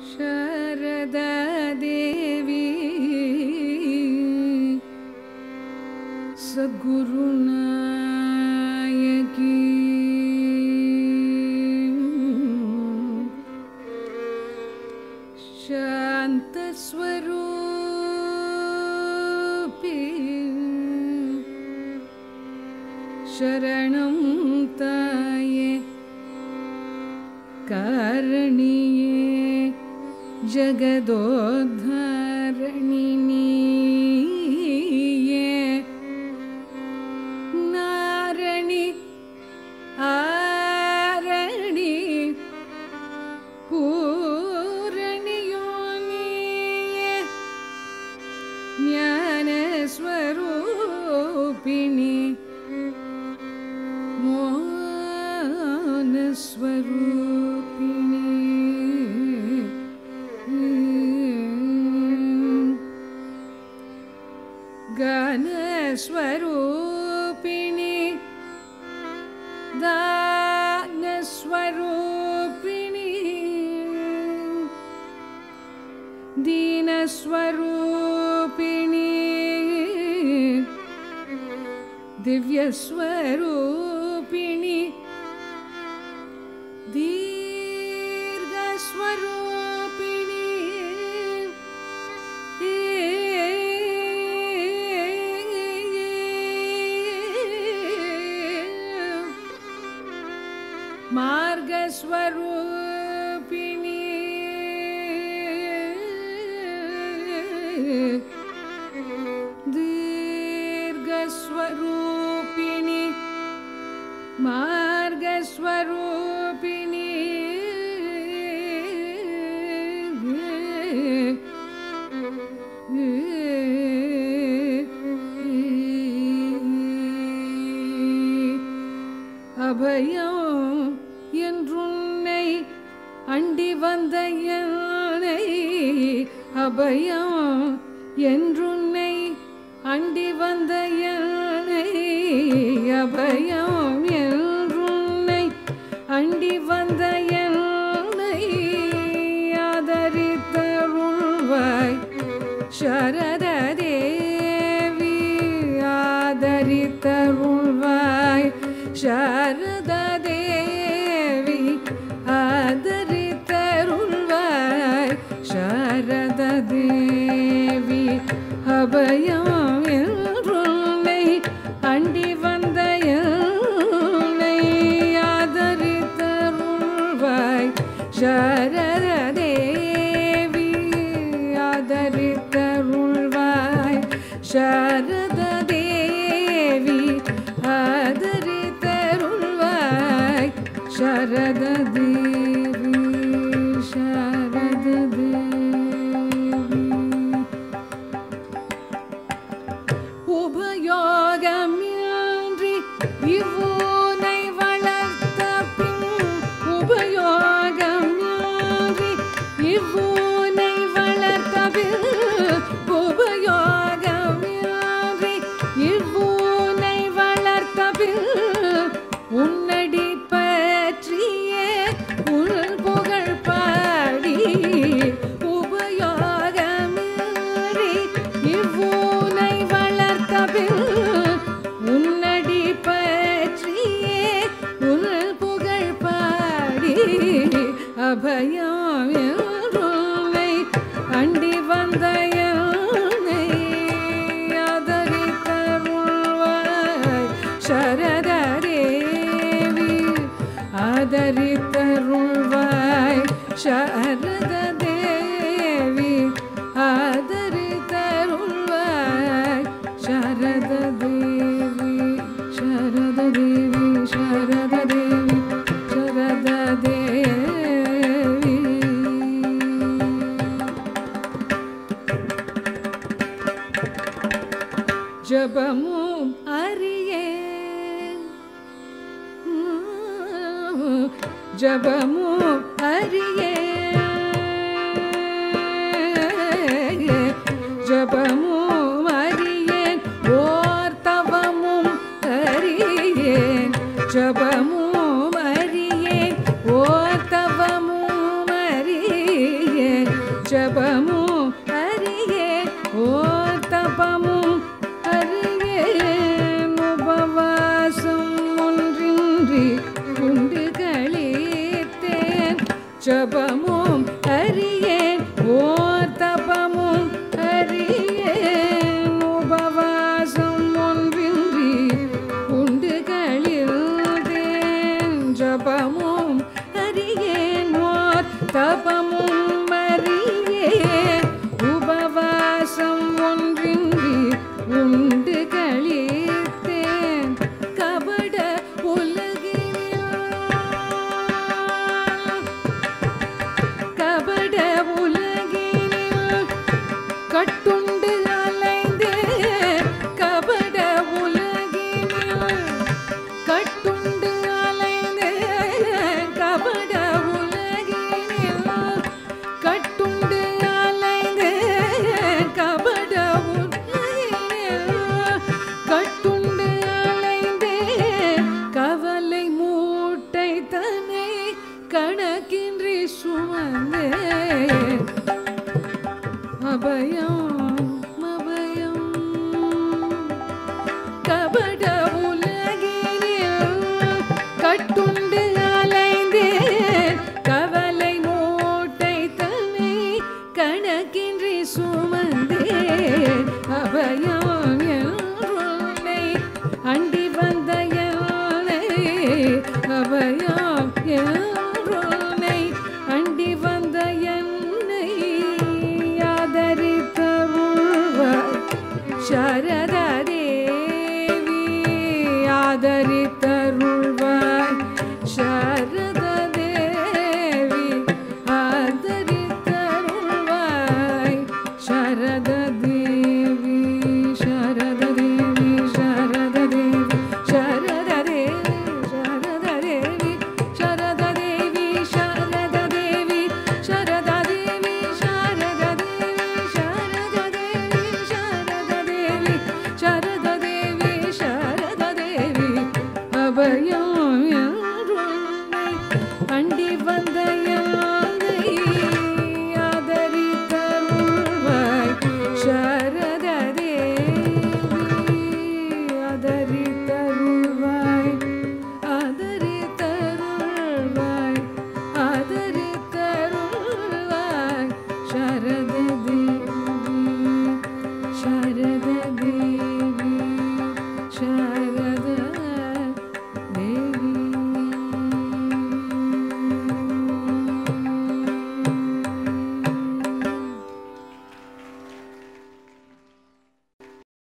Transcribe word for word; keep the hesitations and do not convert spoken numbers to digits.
शारदा देवी सद्गुरुनायकी शांत स्वरूपी शरणं ताये कारणीये जगदोद्धारणिनीये नारणी आरणी पूरणियोनिये ज्ञानस्वरूपिणी मोहनस्वरूपिणी गानस्वरूपिणी दानस्वरूपिणी दीनस्वरूपिणी दिव्यस्वरूपिणी दीर्घस्वरूपिणी मार्गस्वरूपिणी दीर्घस्वरूपिणी मार्गस्वरूपिणी अभयं என்றுன்னை அண்டி வந்த என்னை அபயம் என்றுன்னை அண்டி வந்த என்னை அபயம் என்றுன்னை அண்டி வந்த என்னை ஆதரித்தருள்வாய் சாரதா தேவி ஆதரித்தருள்வாய் சாரதா தேவி ஆதரித்தருள்வாய் சாரதா தேவி அபயம் என்றுன்னை அண்டி வந்த என்னை ஆதரித்தருள்வாய் சாரதா தேவி ஆதரித்தருள்வாய் சாரதா தேவி ஆதரித்தருள்வாய் சாரதா தேவி சாரதா தேவி உபயோகமின்றி இவ்வுனை வளர்த்த பின் உபயோகமின்றி இவ்வுனை வளர்த்த பின் உபயோகமின்றி இவ்வுனை வளர்த்த பின் உன்னடி பற்றியே உன் புகழ் பாடி உபயோகமின்றி இவ்வுனை வளர்த்த பின் உன்னடி பற்றியே உன் புகழ் பாடி அபயம் என்றுன்னை அண்டி வந்த என்னை ஆதரித்தருள்வாய் சாரதா தேவி ஆதரித்தருள்வாய் சாரதா தேவி ஆதரித்தருள்வாய் சாரதா தேவி சாரதா தேவி சாரதா தேவி சாரதா தேவி ஜபமும் அறியேன் ஜபமும் அறியேன் ஜபமும் அறியேன் ஓர் தவமும் அறியேன் ஜபமும் அறியேன் ஓர் தவமும் அறியேன் ஜபமும் அறியேன் ஓர் தபமும் அறியேன் உபவாசம் ஒன்றின்றி உண்டு களிர்ந்தேன் ஜபமும் அறியேன் ஓர் தபமும் அறியேன் உபவாசம் ஒன்றின்றி உண்டு களிர்ந்தேன் கபட உலகினில் கபட உலகினில் கட்டுண்டு அலைந்தேன் கபட உலகினில் கட்டுண்டு அலைந்தேன் கபட உலகினில் கட்டுண்டு அலைந்தேன் கபட உலகினில் கட்டுண்டு அலைந்தேன் கவலை மூட்டை தன்னை கணக்கின்றி சுமந்தேன் அபயம் அபயம் கபட உலகினில் கட்டுண்டு அலைந்தேன் கவலை மூட்டை தன்னை கணக்கின்றி சுமந்தேன் அபயம் என்னை அண்டி வந்த என்னை அபயம் என்னை அண்டி வந்த என்னை ஆதரித்தருள்வாய் சாரதா தேவி ஆதரித்தருள்வாய் சாரதா தேவி ஆதரித்தருள்வாய் சாரதா தேவி சாரதா தேவி சாரதா தேவி சாரதா தேவி சாரதா தேவி சாரதா தேவி சாரதா தேவி சாரதா தேவி சாரதா தேவி சாரதா தேவி சாரதா தேவி சாரதா தேவி சாரதா தேவி அபயம் என்னை அண்டி வந்த